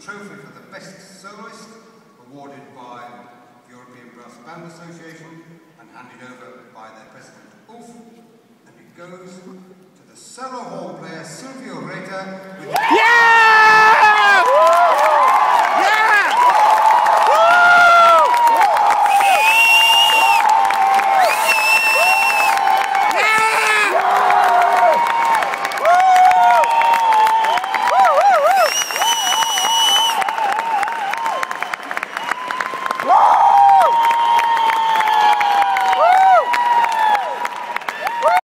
trophy for the best soloist, awarded by the European Brass Band Association and handed over by their president, Ulf. And it goes to the cello horn player, Silvio Reta. With